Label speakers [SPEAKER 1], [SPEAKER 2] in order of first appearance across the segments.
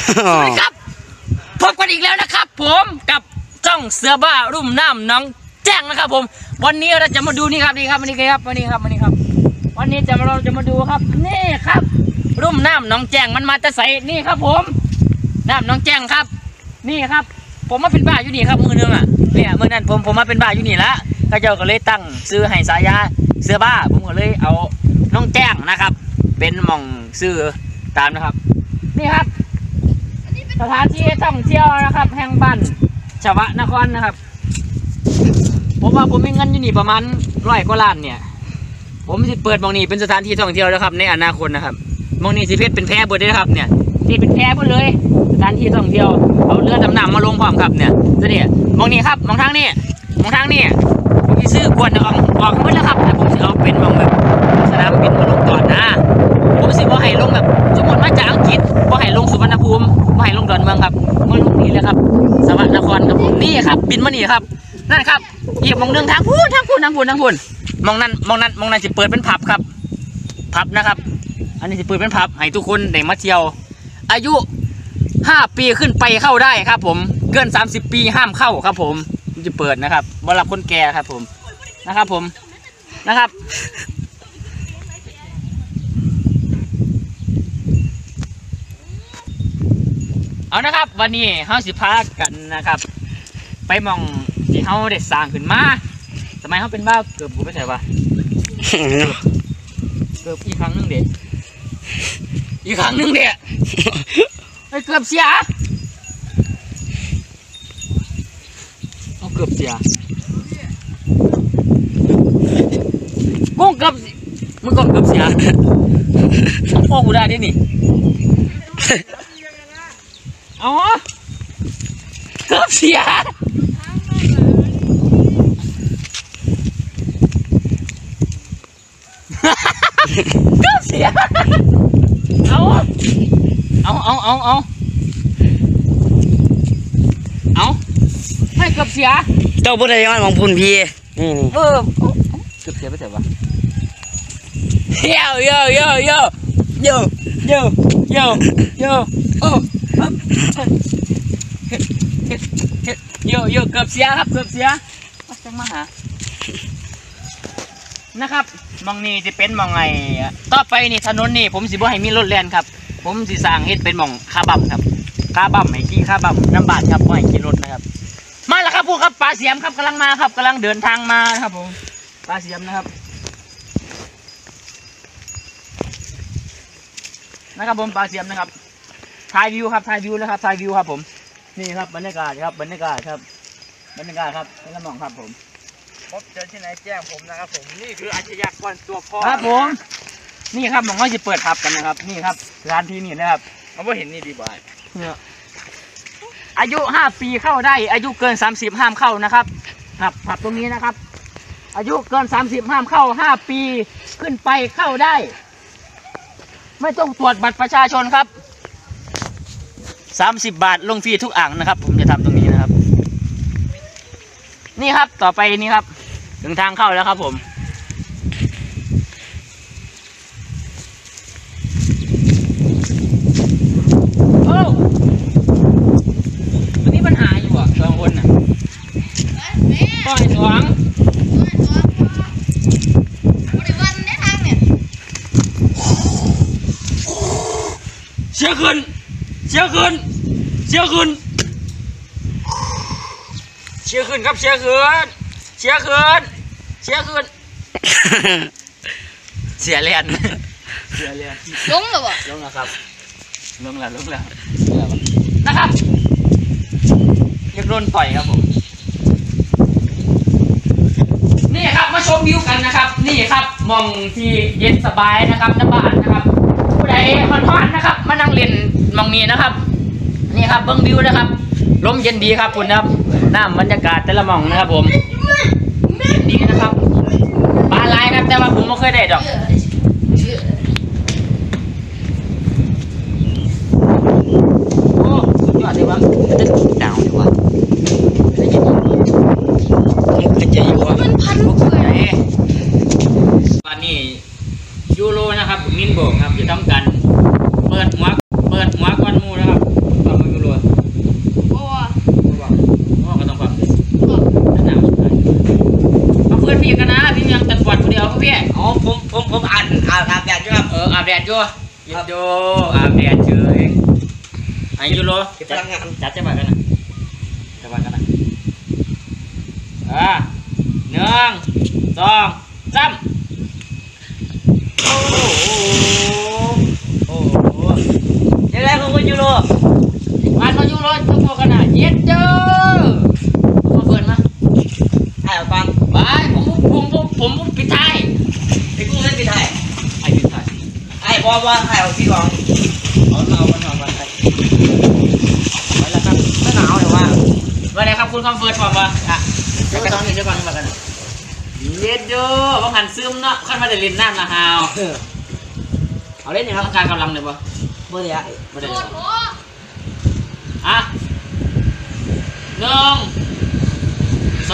[SPEAKER 1] สวัสดีครับพบกันอีกแล้วนะครับผมกับช่องเสือบ้ารุ่มน้ำน้องแจ้งนะครับผมวันนี้เราจะมาดูนี่ครับวันนี้เราจะมาดูครับนี่ครับรุ่มน้ำน้องแจ้งมันมาจะใส่นี่ครับผมน้ำน้องแจ้งครับนี่ครับผมมาเป็นบ้าอยู่นี่ครับมือนึงอ่ะเนี่ยมือนั้นผมมาเป็นบ้าอยู่นี่ละก็เจ้าก็เลยตั้งซื้อให้สายาเสือบ้าผมก็เลยเอาน้องแจ้งนะครับเป็นหม่องซื้อตามนะครับนี่ครับสถานที่ท่องเที่ยวนะครับแห่งบ้านชวะนครนะครับผมว่าผมมีเงินอยู่นี่ประมาณ100 กว่าล้านเนี่ยผมจะเปิดหม่องนี้เป็นสถานที่ท่องเที่ยวนะครับในอนาคตนะครับหม่องนี้สิเพชรเป็นแพร่เบิดเลยครับเนี่ยนี่เป็นแพร่หมดเลยสถานที่ท่องเที่ยวเอาเรือดำน้ำมาลงพร้อมครับเนี่ยนี่หม่องนี้ครับหม่องทางนี้ผมจะซื้อกวนออกหมดแล้วครับแต่ผมจะเอาเป็นหม่องแบบสนามบินมาลงก่อนนะผมสิว่าให้ลงแบบสมมติมาจากอังกฤษว่าให้ลงสุวรรณภูมิว่าให้ลงดอนเมืองครับมาลงนี่เลยครับสวรรณครครับผมนี่ครับบินมานี่ครับนั่นครับอีกมองหนึ่งทางพูนมองนั้นจะเปิดเป็นผับครับผับนะครับอันนี้จะเปิดเป็นผับให้ทุกคนได้มาเที่ยวอายุ5 ปีขึ้นไปเข้าได้ครับผมเกิน30 ปีห้ามเข้าครับผมจะเปิดนะครับสำหรับคนแก่ครับผมนะครับเอานะครับวันนี้เฮาสิพากันนะครับไปมองที่เฮาได้สร้างขึ้นมาสมัยเฮาเป็นบ้าเกือบกูไม่ใช่ปะเกือบอีกครั้งนึงเด็ไอ้เกือบเสียเอาเกือบเสียมึงเกือบเสียโอ้กูได้ดินี่อ๋อเกือบเสียเกือบเสียเอาให้เกือบเสีย
[SPEAKER 2] เจ้าบุตรยังไงมองพุ่นพี่นี่
[SPEAKER 1] เกือบเสียไปเถอะวะโอ้เกือบเสียครับจังมาหานะครับมองนี่จะเป็นมองไงต่อไปนี่ถนนนี่ผมสิบ่ให้มีรถแล่นครับผมสิสร้างเฮ็ดเป็นมองคาบัมครับคาบัมให้ขี่คาบัมน้ำบาดครับบ่ให้ขี่รถนะครับมาแล้วครับพวกครับปลาเสียมครับกำลังมาครับกำลังเดินทางมาครับผมปลาเสียมนะครับผมปลาเสียมนะครับถ่ายวิวครับผมนี่ครับบรรยากาศครับเป็นละหม่องครับผม
[SPEAKER 2] พบเจอที่ไหนแจ้งผมนะครับผมนี่คืออาชญากรตัวพ่อ
[SPEAKER 1] ครับผมนี่ครับหม่องเขาจะเปิดผับกันนะครับนี่ครับสถานที่นี่นะครับ
[SPEAKER 2] เอาว่าเห็นนี่ดีบ่าย
[SPEAKER 1] อายุ5 ปีเข้าได้อายุเกิน30ห้ามเข้านะครับผับตรงนี้นะครับอายุเกิน30ห้ามเข้า5 ปีขึ้นไปเข้าได้ไม่ต้องตรวจบัตรประชาชนครับ30 บาทลงฟรีทุกอ่างนะครับผมจะทำตรงนี้นะครับนี่ครับต่อไปนี่ครับถึงทางเข้าแล้วครับผมโอ้ตัวนี้ปัญหาอยู่อ่ะสองคนน่ะป้อยสองเชี่ยขึ้นครับเชี่ยเลียนลงแล้วบ่ลงแล้วครับลงแล้วนะครับอยากโดนต่อยครับผมนี่ครับมาชมวิวกันนะครับนี่ครับมองที่เย็นสบายนะครับน้ำบ้านนะครับผู้ใดฮอนๆนะครับมานั่งเล่นมองนี้นะครับนี่ครับเบิ้งวิวนะครับลมเย็นดีครับคุณครับน้ำบรรยากาศแต่ละมองนะครับผมเย็นดีนะครับปลาลายครับแต่ว่าผมไม่เคยได้ดอกโอ้สุดยอดเลยวะจะดาวดีกว่ามันจะอยู่มันพันพวกไหนวันนี้ยูโรนะครับมินโบกครับจะทำการเปิดหัวก้อนมูนะครับดอยู่ยิบอยู่อาบแดดเฉยไอ้ยูโรจัดจะมากันนะจะมากันนะ1 2 3โอ้โหยังไงของคุณยูโรมาเขายูโรทุกคนกันนะเย็ดเจ้ามาเปิดมาไอ้ฟังไปผมปิดท้ายไอ้กูเล่นปิดท้ายไอ้ปิดท้ายไอ้บอลไอ้เอาที่รองเอาไปแล้วครับไม่หนาวหรือว่าวันไหนครับคุณคอมเฟิร์ตบอกว่าเดี๋ยวก่อนมากันเย็ดเจ้าว่าหันซึมเนาะขั้นมาเดินเล่นน้ำนะฮาวเอาเล่นอย่างร่างกายกำลังเลยปะไม่ได้อ่ะ1 2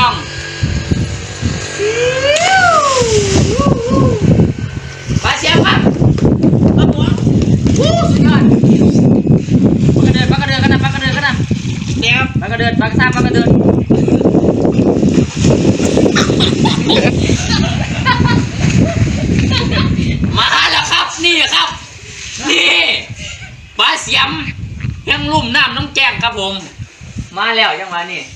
[SPEAKER 1] ปาเชียบครับปั๊บหัวสุดยอดปักกระเดินกันนะเดี๋ยวปักกระเดินปักซ้ำปักกระเดินมาแล้วครับนี่ครับนี่ปลาเสียมยังลุ่มน้ำน้องแจ้งครับผมมาแล้วยังมานี่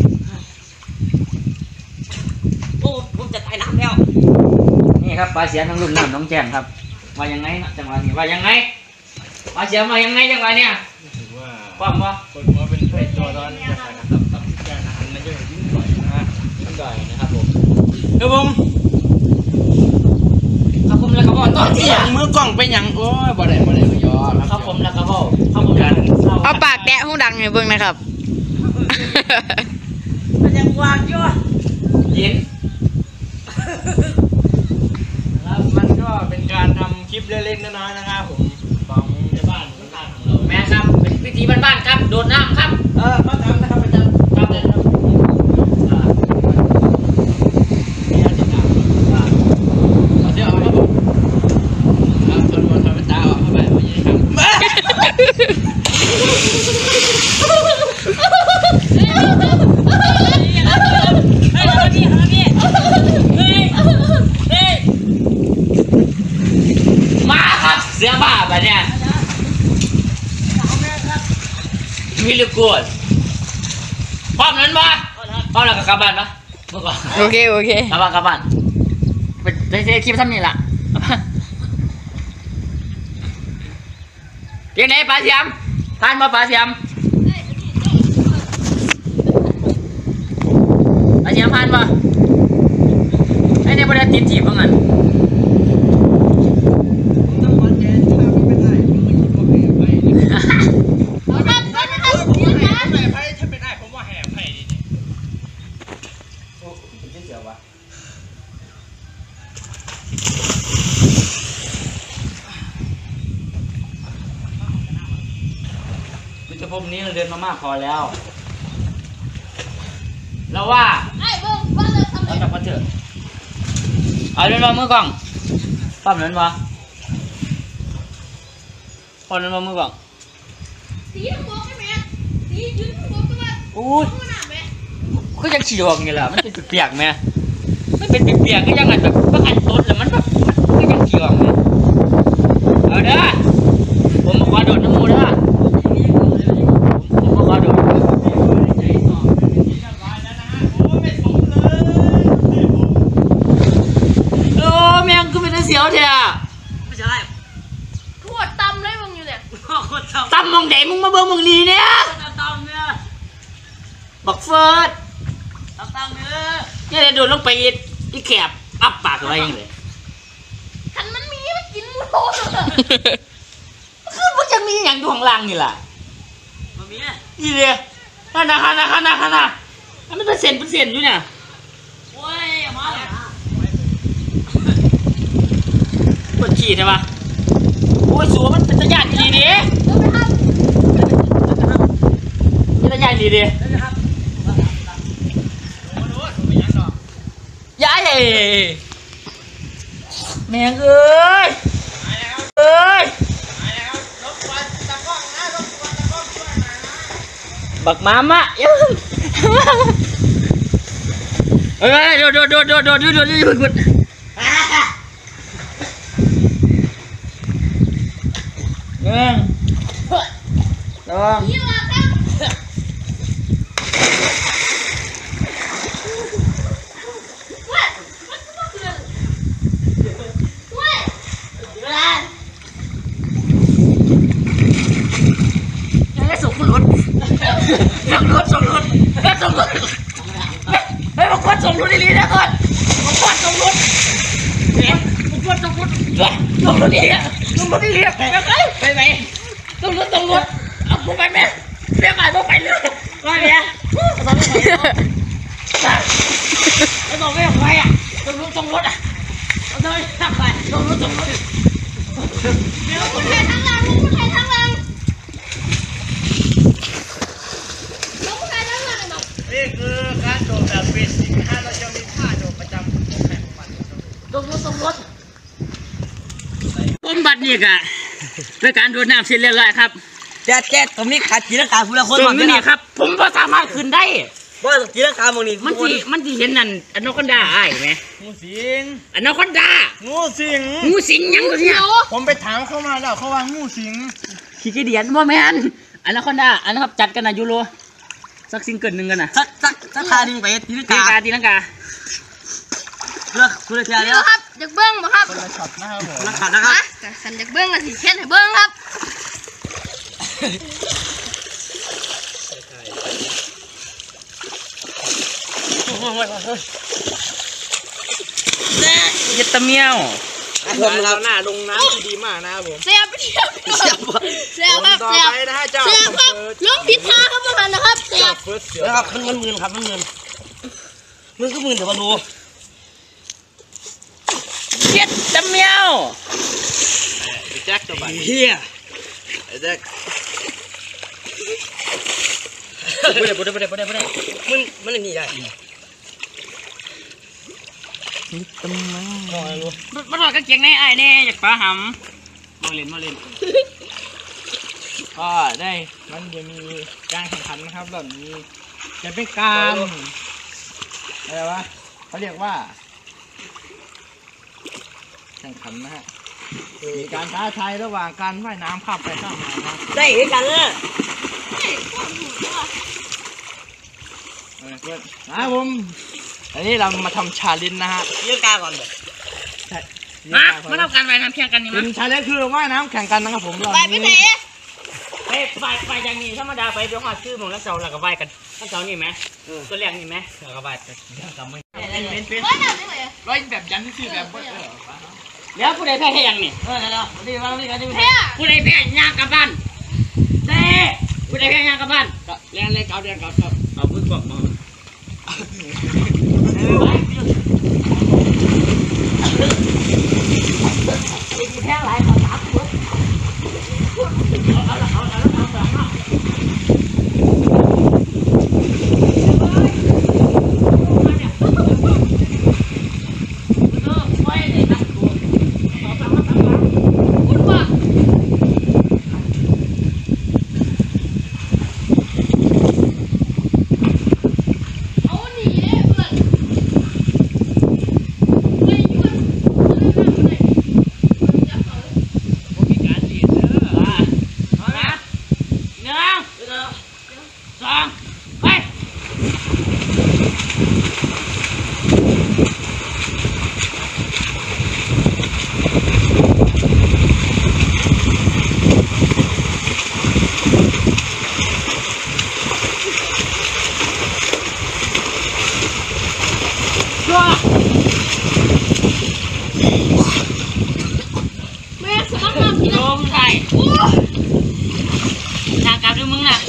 [SPEAKER 1] โอ้ผมจะตายน้ำแล้วนี่ครับปลาเสียมยังลุ่มน้ำน้องแจ้งครับมายังไงจังหวะนี้ว่ายังไงปลาเสียมมายังไงจังหวะเนี่ยความว่า
[SPEAKER 2] คนว่าเป็นไฟตัวร้อนจะใส่กับแกงอาหารมันจะยิ่งก่อยนะ
[SPEAKER 1] ยิ่งก่อยนะครับผม
[SPEAKER 2] ครับผม
[SPEAKER 1] แล้วก็บอกต่อที่
[SPEAKER 2] มือกล้องไปยังโอ้ยบ่ได้ยอ
[SPEAKER 1] ครับผมแล้วก็บอกครับผม
[SPEAKER 3] เอาปากแตะหูดังให้เบิ่งนะครับ
[SPEAKER 2] มันยังวางอยู่
[SPEAKER 1] ยิน
[SPEAKER 2] แล้วมันก็เป็นการทำคลิปเล็กๆน้อยๆนะครับผมของในบ้านของเรา
[SPEAKER 1] แม่ครับเป็นพิธีบ้านๆครับโดดน้ำครับ
[SPEAKER 2] มาทำนะครับประจำ
[SPEAKER 1] ครับผม
[SPEAKER 2] นี่จะถามเราจะเอาครับผมครับคนทำเป็นตาออกเข้าไปไม่ใช่ครับ
[SPEAKER 1] มาครับเสือบ้าแบบเนี้ยมีลูกกวนพร้อมนั้นปะพร้อมแล้วก็กลับบ้านปะเมื่อก่อน
[SPEAKER 3] โอเค
[SPEAKER 1] กลับบ้านเป็นคลิปทำนี่แหละยังไงปลาเสียมทานมาปลาเสียมผ่านปะไอ้เนี่ยบริษัทติดจีบบ้างงั้นมิตรภพนี้เราเดินมามากพอแล้วเราว่าเราจับมาเถอะเอาเดินมามือกล่องปั๊มเดินมาพอเดินมามือกล่อง
[SPEAKER 4] สีทั้งหมดใช่ไหมสียืนทั้งหมดตัว
[SPEAKER 1] อู้ก็ยังฉี่ออกไงล่ะมันเป็นเปียกไหมมันเป็นเปียกก็ยังไงแบบก็หันต้นแล้วมันแบบก็ยังฉี่ออกไงเอาเด้อผมมาขอโดดน้ำมูเด้อผมมาขอโดดแมงก็เป็นเสียวเถอะไม่ใช่
[SPEAKER 4] ขวดตำเลยมึงอยู่เนี่ย
[SPEAKER 1] ตำมองเด็กมึงมาเบิ่งมึงนี่เนี่ยบักเฟิร์ด
[SPEAKER 2] ตำเนี่ย
[SPEAKER 1] นี่เลยโดนลงไปอีแคบอับปากอะไรอย่างเลย
[SPEAKER 4] ขันมันมีมันกินหมูโต
[SPEAKER 1] คือมันจะมีอย่างอยู่ข้างล่างนี่แหละนี่เลยน่ามันเป็นเส้นอยู่เนี่ย
[SPEAKER 4] โอ้ยมา
[SPEAKER 1] ปวดขี้ใช่ปะโอ้ยสัวมันเป็นตะยานดีดิเป็นตะยานดีดิย้ายแม่งเอ้ยบักมามะยังโดด
[SPEAKER 4] นี่มาครับเว้ยมันก็คือเว้ยเวลา
[SPEAKER 1] ยังไงส่งรถเฮ้ยมาควดส่งรถดีๆนะก่อนมาควดส่งรถเนี่ยมาควดส่งรถดีๆไปส่งรถเอาผมไปแม่เรียกไปไปเลยว่าเนี่ยไอ้บอกไม่ไหวอ่ะส่งรถอ่ะเอาเลยไปส่งรถ
[SPEAKER 4] เดี๋ยวผู้ชายทั้งหลังผู้ชายทั้งหลังแล้วผู้ชายทั้งหลังแบบ
[SPEAKER 2] นี่คือการโดดแบบเบสิกนะฮะเราจะมีท่าโดดประจำของแข่งมัน
[SPEAKER 1] ส่งรถผมบัตรนี่กะด้วยการโดดน้ำเสร็จเรียบร้อยครับ
[SPEAKER 5] แจ๊ดตรงนี้ขาดจีนกาผู้ละคน
[SPEAKER 1] ตรงนี้ครับ ผมก็สามารถขึ้นได้
[SPEAKER 5] ว่าจีนกาบางนี้
[SPEAKER 1] มันสิเห็นนั่นอนาคอนดาอ้ายไหม
[SPEAKER 2] งูสิง
[SPEAKER 1] อนาคอนดา
[SPEAKER 2] งูสิง
[SPEAKER 1] งูสิงยังตัวเนี้ย
[SPEAKER 2] ผมไปถามเข้ามาแล้วเขาว่างูสิง
[SPEAKER 1] ขี้เกียจบ่แม่นอนาคอนดาอันนะครับจัดกันนะยูโรสักซิงเกิลหนึ่งกันนะ
[SPEAKER 5] สักทานึงไปจีน
[SPEAKER 1] ตี
[SPEAKER 5] กา
[SPEAKER 1] ลังกา
[SPEAKER 5] เลือกคุณเทีย
[SPEAKER 4] นี่
[SPEAKER 5] เดียว
[SPEAKER 4] ครับอยากเบิ้งบ่ครับ
[SPEAKER 2] คนละช็อตนะครับผม
[SPEAKER 5] นักขัดนะครับ
[SPEAKER 4] แต่ฉันอยากเบิ้งกันสิเช่นให้เบิ้งครับ
[SPEAKER 1] เย็ดตะเมียว
[SPEAKER 5] ผมครับ
[SPEAKER 2] หน้าลงน้ำที่ดีมากนะครับผม
[SPEAKER 4] เสียไปเที่ยวเสียครับ
[SPEAKER 2] ต่
[SPEAKER 4] เสีย
[SPEAKER 2] อไปนะฮะเจ้า
[SPEAKER 4] ครับลงผิดทางครับประมาณนะครับเสีย
[SPEAKER 2] เฟิร์สเสือ
[SPEAKER 5] นะครับมันมืนครับมันมืนก็มืนแต่ว่ารู้
[SPEAKER 1] เย็ดตะเมียว
[SPEAKER 2] แจ็คตัวใหม่
[SPEAKER 5] เฮีย
[SPEAKER 2] แจ็ค
[SPEAKER 1] บ่ได้
[SPEAKER 5] มันนี่ได้
[SPEAKER 1] มันหอดกางเกงในไอ้ายแน่อยากปลาหำมาเล่น
[SPEAKER 2] ก็ได้มันจะมีการแข่งขันนะครับแบบนี้จะเป็นการอะไรวะเขาเรียกว่าแข่งขันนะฮะมีการท้าทายระหว่างการว่ายน้ำข้ามไปข้ามมานะ
[SPEAKER 5] ได้เหมือนกันเลย
[SPEAKER 2] เพื่อนนะครับผมอันนี้เรามาทำชาเลนจ์นะฮะ
[SPEAKER 5] จีนกาก่อนเลย
[SPEAKER 1] มาทำการว่ายน้ำแข่งกันนี่
[SPEAKER 2] เป็
[SPEAKER 1] มั้
[SPEAKER 2] นชาเลนจ์คือว่ายน้ำแข่งกันนะครับผมเรา
[SPEAKER 4] ไปไหน
[SPEAKER 1] ไปอย่างนี้ธรรมดาไปเดี๋ยวหอดชื่อมองแล้วเสาแล้วก็ว่ายกันแล้วเสานี่ไหมตัวแรกนี่ไหมแล้วก็ว่ายกันเป็น
[SPEAKER 4] ว่าหนังได้ไหม
[SPEAKER 2] ว่ายแบบยันที่แบบ
[SPEAKER 1] แล้วผู้ใดแพ้ให้ยังนี่
[SPEAKER 5] แล้วนี่ว่านี่กัน
[SPEAKER 4] เฮ้ย
[SPEAKER 1] ผู้ใดแพ้ย่างกลับบ้านเด้ผู้ใดแพ้ย่างกลับบ้าน
[SPEAKER 2] แรงเลยครับครับ
[SPEAKER 1] เอามือกดมาแพ้หลายขอสามคน
[SPEAKER 4] แม่สมัครน้ำกิน
[SPEAKER 1] โดมไทยทางกลับด้วยมึงน่ะ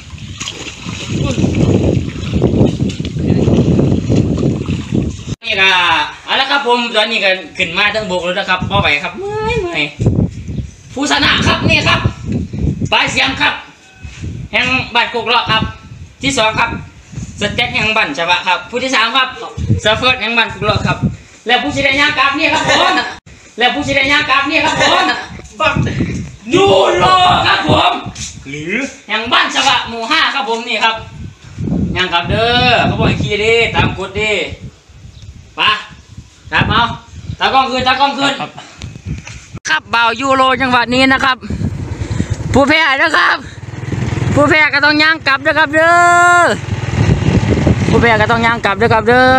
[SPEAKER 1] นี่ก็เอาละครับผมตอนนี้ก็ขึ้นมาทั้งบกแล้วนะครับพ่อไปครับไม่ผู้ชนะครับนี่ครับปลายเสียงครับแห่งบ้านกกเลาะครับที่สองครับสเต็กแห่งบ้านชาวะครับผู้ที่สามครับเซอร์เฟิร์สแห่งบ้านกกเลาะครับแล้วผู้ชนะยางกราบนี่ครับผมแล้วผู้ชนะยางกราบนี่ครับผมบักยูโรครับผมหรือแห่งบ้านชาวะหมู่5ครับผมนี่ครับยางกราบเด้อเขาบอกให้ขี่ดิตามกฎดิไปครับเอาตากล้องคืนครับบ่าวยูโรจังหวะนี้นะครับผู้แพ้นะครับ ผู้แพ้ก็ต้องย่างกลับนะครับเด้อผู้แพ้ก็ต้องย่างกลับนะครับเด้อ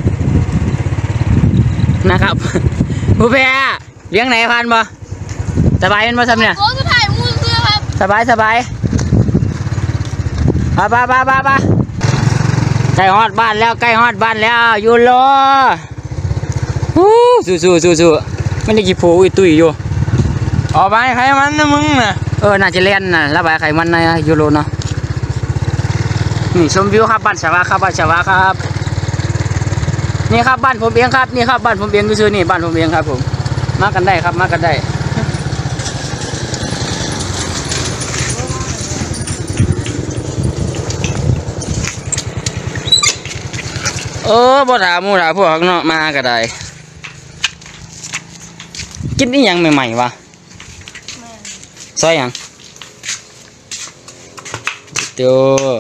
[SPEAKER 1] นะครับ ผู้แพ้เลี้ยงไหนพันบ่สบายเป็นบ่ซ้ำเนี่ย
[SPEAKER 4] โอ้สุดท้ายมูเสื้อครับ
[SPEAKER 1] สบายไปใกล้ฮอดบ้านแล้วอยู่รอสู้ไม่ได้กี่โผล่ตุยอยู่ออกไปใครมันนะมึงน่ะน่าจะเล่นน่ะระบายไขมันนะยูโรเนาะนี่ชมวิวครับบ้านชาวาครับนี่ครับบ้านผมเองครับนี่ครับบ้านผมเองดูซื่อนี่บ้านผมเองครับผมมากันได้ครับมากันได้บ่ถามหมู่ถามพวกเนาะมาก็ได้กินนี่ยังใหม่ๆวะซอยยังเดี๋ยว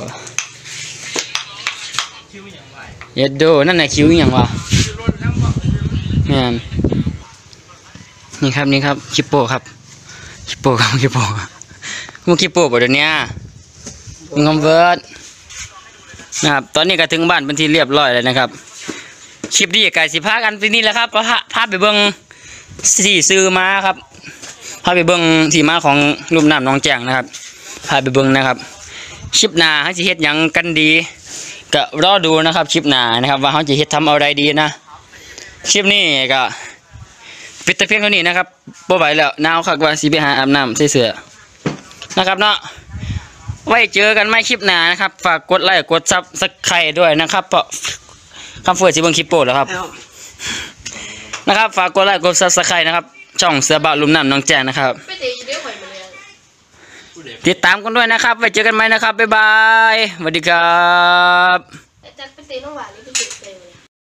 [SPEAKER 1] เย็ดโดนั่นน่ะคิวยังวะแม่นนี่ครับคิปโป้ครับคิปโป้มึงคิปโป้บ่เดี๋ยวนี้มึงคอมเวิร์ตนะครับตอนนี้ก็ถึงบ้านเป็นที่เรียบร้อยแล้วนะครับคลิปนี้ไก่สิพากันที่นี่แหละครับพาไปเบิ่งสี่ซื้อมาครับพาไปเบิ่งที่มาของลุ่มน้ำน้องแจ้งนะครับพาไปเบิ่งนะครับคลิปหน้าเขาจะเฮ็ดหยังกันดีก็รอดูนะครับคลิปหน้านะครับว่าเขาจะเฮ็ดทำอะไรดีนะคลิปนี้ก็ปิดแต่เพียงเท่านี้นะครับบ่ไหวแล้วหนาวคักว่าสิไปหาอาบน้ำใส่เสื้อนะครับเนาะไว้เจอกันไม่คลิปหน้านะครับฝากกดไลค์กดซับสไครต์ด้วยนะครับเพราะคำเฟื่อสิเบิ่งคลิปโปรดแล้วครับนะครับฝากกดไลค์กดซับสไครต์นะครับช่องเสือบ่าวลุ่มน้ำน้องแจ้งนะครับ
[SPEAKER 4] ไปเตะเดี๋ยวข่อยมาเลย
[SPEAKER 1] ติดตามกันด้วยนะครับไว้เจอกันใหม่นะครับบ๊ายบายสวัสดีครับ
[SPEAKER 4] จัดไปเตะน้องหวานนี่ไปเตะเลย